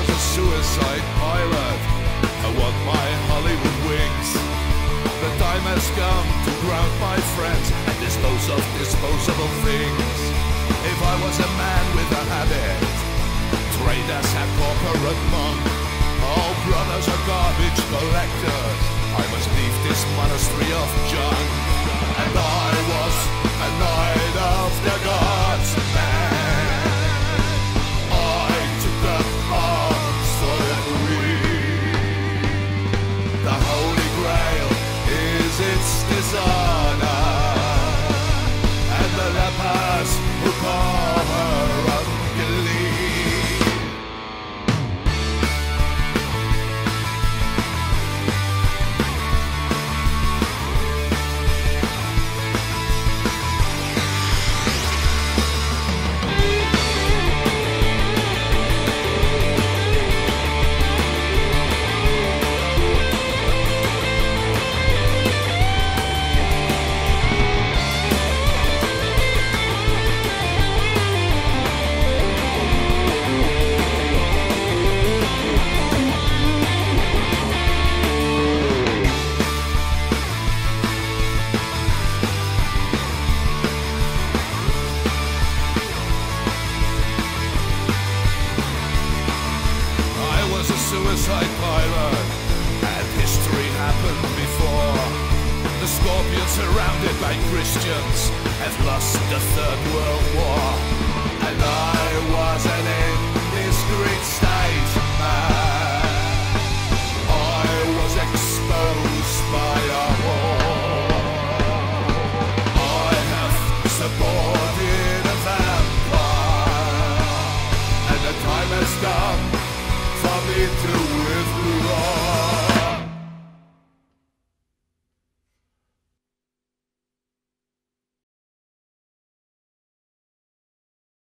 was a suicide pilot. I want my Hollywood wings. The time has come to ground my friends and dispose of disposable things. If I was a man with a habit, trained as a corporate monk, all brothers are garbage collectors, I must leave this monastery of junk. And I was a knight of the gods, man. I took up arms for the queen. The Holy Grail is its dishonor, and the lepers who call her ugly. Suicide pilot, and history happened before. The Scorpions, surrounded by Christians, have lost the Third World War. And I was an indiscreet statesman. I was exposed by a whore. I have supported a vampire, and the time has come for me to win.